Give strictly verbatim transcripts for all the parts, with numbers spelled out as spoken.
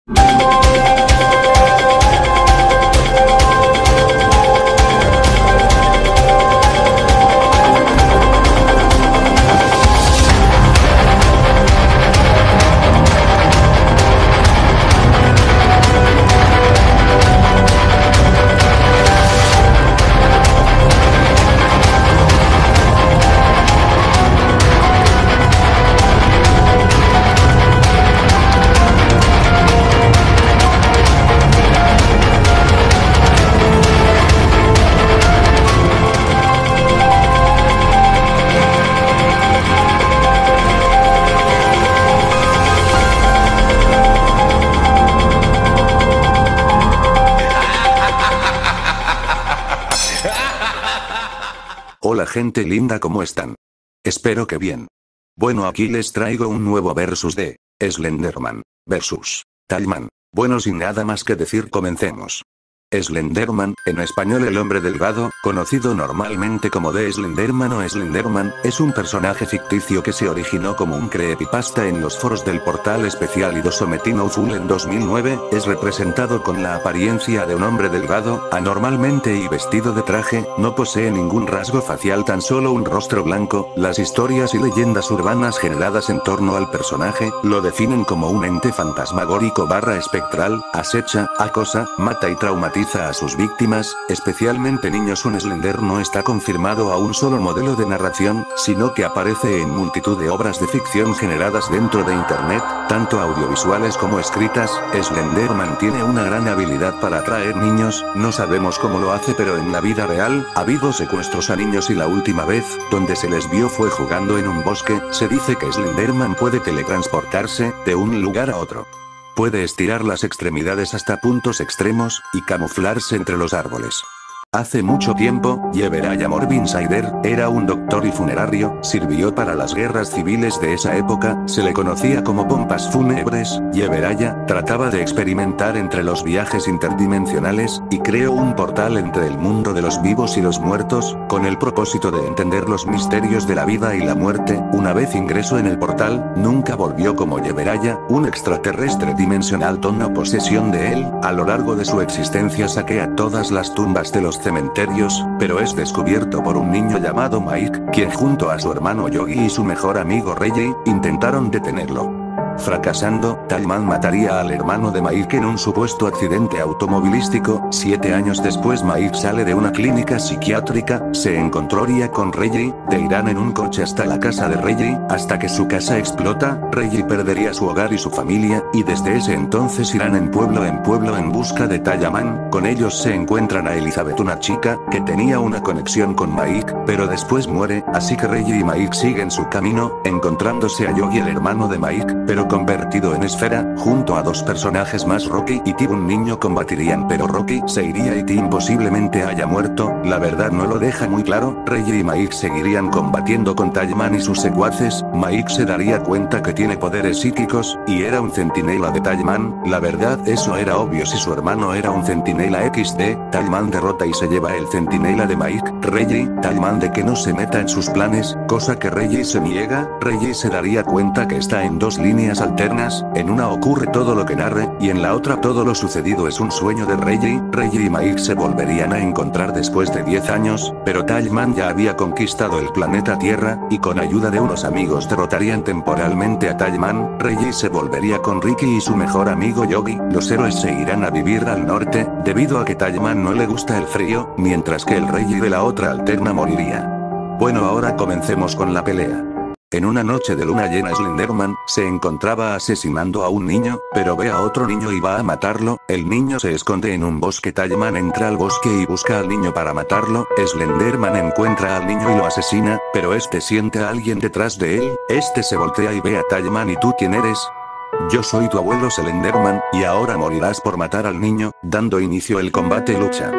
Hola gente linda, ¿cómo están? Espero que bien. Bueno, aquí les traigo un nuevo versus de Slenderman versus Tallman. Bueno, sin nada más que decir, comencemos. Slenderman, en español el hombre delgado, conocido normalmente como The Slenderman o Slenderman, es un personaje ficticio que se originó como un creepypasta en los foros del portal especial Idosometino Full en dos mil nueve, es representado con la apariencia de un hombre delgado, anormalmente y vestido de traje, no posee ningún rasgo facial, tan solo un rostro blanco. Las historias y leyendas urbanas generadas en torno al personaje, lo definen como un ente fantasmagórico barra espectral, acecha, acosa, mata y traumatiza a sus víctimas, especialmente niños. Un Slender no está confirmado a un solo modelo de narración, sino que aparece en multitud de obras de ficción generadas dentro de internet, tanto audiovisuales como escritas. Slenderman tiene una gran habilidad para atraer niños, no sabemos cómo lo hace, pero en la vida real, ha habido secuestros a niños y la última vez, donde se les vio fue jugando en un bosque. Se dice que Slenderman puede teletransportarse, de un lugar a otro. Puede estirar las extremidades hasta puntos extremos, y camuflarse entre los árboles. Hace mucho tiempo, Yeveraya Morbinsider, era un doctor y funerario, sirvió para las guerras civiles de esa época, se le conocía como pompas fúnebres. Yeveraya trataba de experimentar entre los viajes interdimensionales, y creó un portal entre el mundo de los vivos y los muertos, con el propósito de entender los misterios de la vida y la muerte. Una vez ingresó en el portal, nunca volvió como Yeveraya, un extraterrestre dimensional toma posesión de él. A lo largo de su existencia saquea todas las tumbas de los cementerios, pero es descubierto por un niño llamado Mike, quien junto a su hermano Yogi y su mejor amigo Reggie, intentaron detenerlo. Fracasando, Tallman mataría al hermano de Mike en un supuesto accidente automovilístico. Siete años después, Mike sale de una clínica psiquiátrica, se encontraría con Reggie, de irán en un coche hasta la casa de Reggie, hasta que su casa explota. Reggie perdería su hogar y su familia, y desde ese entonces irán en pueblo en pueblo en busca de Tallman. Con ellos se encuentran a Elizabeth, una chica que tenía una conexión con Mike, pero después muere, así que Reggie y Mike siguen su camino, encontrándose a Yogi, el hermano de Mike, pero convertido en esfera. Junto a dos personajes más, Rocky y Tim, un niño, combatirían, pero Rocky se iría y Tim posiblemente haya muerto, la verdad no lo deja muy claro. Reggie y Mike seguirían combatiendo con Tallman y sus secuaces. Mike se daría cuenta que tiene poderes psíquicos, y era un centinela de Tallman, la verdad eso era obvio si su hermano era un centinela equis de. Tallman derrota y se lleva el centinela de Mike. Reggie, Tallman de que no se meta en sus planes, cosa que Reggie se niega. Reggie se daría cuenta que está en dos líneas alternas, en una ocurre todo lo que narre, y en la otra todo lo sucedido es un sueño de Reggie. Reggie y Mike se volverían a encontrar después de diez años, pero Tallman ya había conquistado el planeta Tierra, y con ayuda de unos amigos derrotarían temporalmente a Tallman. Reggie se volvería con Ricky y su mejor amigo Yogi. Los héroes se irán a vivir al norte, debido a que Tallman no le gusta el frío, mientras que el Reggie de la otra alterna moriría. Bueno, ahora comencemos con la pelea. En una noche de luna llena, Slenderman se encontraba asesinando a un niño, pero ve a otro niño y va a matarlo. El niño se esconde en un bosque. Tallman entra al bosque y busca al niño para matarlo. Slenderman encuentra al niño y lo asesina, pero este siente a alguien detrás de él. Este se voltea y ve a Tallman. ¿Y tú quién eres? Yo soy tu abuelo Slenderman, y ahora morirás por matar al niño. Dando inicio el combate lucha.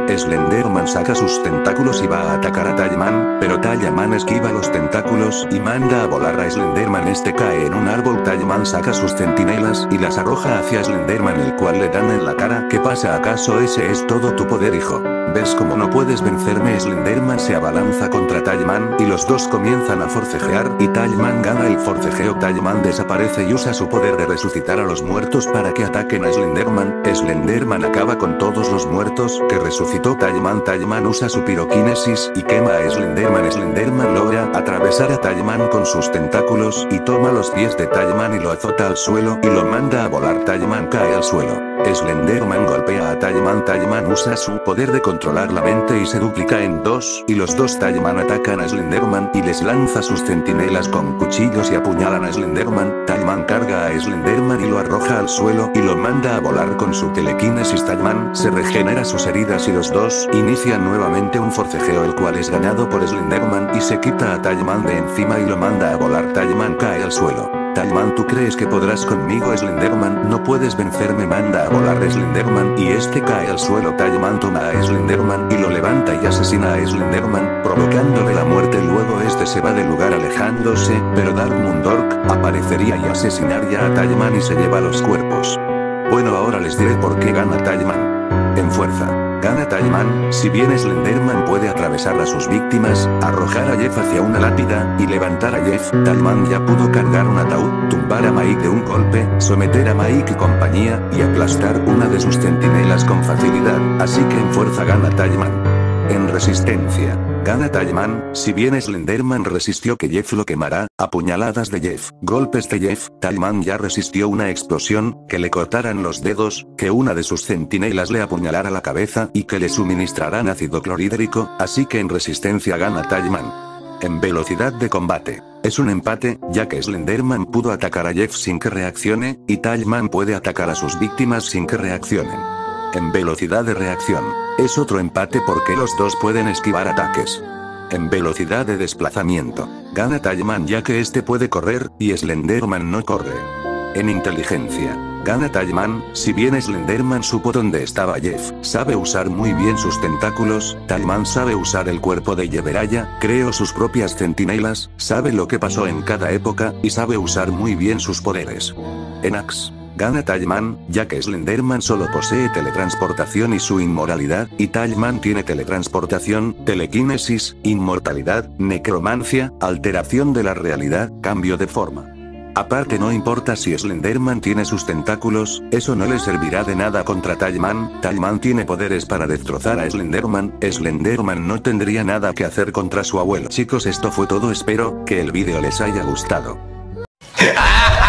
Slenderman saca sus tentáculos y va a atacar a Tailman, pero Tailman esquiva los tentáculos y manda a volar a Slenderman. Este cae en un árbol. Tailman saca sus centinelas y las arroja hacia Slenderman, el cual le dan en la cara. ¿Qué pasa? ¿Acaso ese es todo tu poder, hijo? ¿Ves cómo no puedes vencerme? Slenderman se abalanza contra Tailman y los dos comienzan a forcejear y Tailman gana el forcejeo. Tailman desaparece y usa su poder de resucitar a los muertos para que ataquen a Slenderman. Slenderman acaba con todos los muertos que resucitó Tailman. Tailman usa su piroquinesis y quema a Slenderman. Slenderman logra atravesar a Tailman con sus tentáculos y toma los pies de Tailman y lo azota al suelo y lo manda a volar. Tailman cae al suelo. Slenderman golpea a Tailman. Tailman usa su poder de controlar la mente y se duplica en dos, y los dos Tailman atacan a Slenderman y les lanza sus centinelas con cuchillos y apuñalan a Slenderman. Tailman carga a Slenderman y lo arroja al suelo y lo manda a volar con su telequinesis. Tailman se regenera sus heridas y los dos inician nuevamente un forcejeo, el cual es ganado por Slenderman y se quita a Tailman de encima y lo manda a volar. Tailman cae al suelo. Tailman, ¿tú crees que podrás conmigo? Slenderman, no puedes vencerme. Manda a volar a Slenderman y este cae al suelo. Tailman toma a Slenderman y lo levanta y asesina a Slenderman, provocándole la muerte. Luego este se va del lugar alejándose, pero Dark Mundork aparecería y asesinaría a Tailman y se lleva los cuerpos. Bueno, ahora les diré por qué gana Tailman. En fuerza. Gana Tailman, si bien Slenderman puede atravesar a sus víctimas, arrojar a Jeff hacia una lápida, y levantar a Jeff. Tailman ya pudo cargar un ataúd, tumbar a Mike de un golpe, someter a Mike y compañía, y aplastar una de sus centinelas con facilidad, así que en fuerza gana Tailman. En resistencia, gana Tailman, si bien Slenderman resistió que Jeff lo quemara, apuñaladas de Jeff, golpes de Jeff. Tailman ya resistió una explosión, que le cortaran los dedos, que una de sus centinelas le apuñalara la cabeza y que le suministraran ácido clorhídrico, así que en resistencia gana Tailman. En velocidad de combate, es un empate, ya que Slenderman pudo atacar a Jeff sin que reaccione, y Tailman puede atacar a sus víctimas sin que reaccionen. En velocidad de reacción, es otro empate porque los dos pueden esquivar ataques. En velocidad de desplazamiento, gana Tailman ya que este puede correr, y Slenderman no corre. En inteligencia, gana Tailman, si bien Slenderman supo dónde estaba Jeff, sabe usar muy bien sus tentáculos. Tailman sabe usar el cuerpo de Yeveraya, creó sus propias centinelas, sabe lo que pasó en cada época, y sabe usar muy bien sus poderes. En Axe, gana Tailman, ya que Slenderman solo posee teletransportación y su inmoralidad, y Tailman tiene teletransportación, telequinesis, inmortalidad, necromancia, alteración de la realidad, cambio de forma. Aparte, no importa si Slenderman tiene sus tentáculos, eso no le servirá de nada contra Tailman. Tailman tiene poderes para destrozar a Slenderman, Slenderman no tendría nada que hacer contra su abuelo. Chicos, esto fue todo, espero que el vídeo les haya gustado.